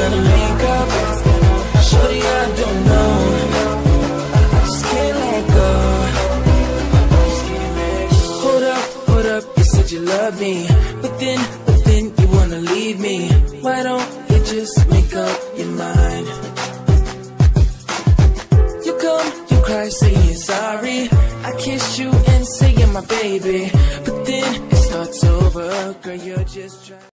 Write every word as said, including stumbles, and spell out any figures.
trying to make up. Shorty, I don't know, I just can't let go. Hold up, hold up, you said you love me, but then, but then you wanna leave me. Why don't you just make up your mind? You come, you cry, saying sorry. I kiss you and say you're my baby, but then it starts over. Girl, you're just trying